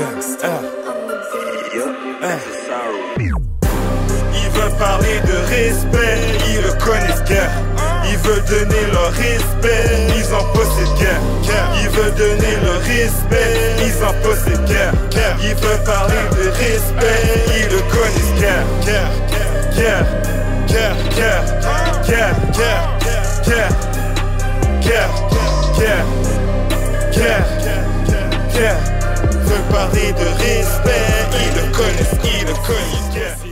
Il veut parler de respect, ils le connaissent guère. Il veut donner leur respect, ils en possèdent guère. Il veut donner leur respect, ils en possèdent guère. Il veut parler de respect, ils le connaissent guère. Guerre, guerre, guerre, guerre, guerre, guerre, guerre, guerre, guerre, guerre. Veut parler de respect, ils le connaissent, guerre.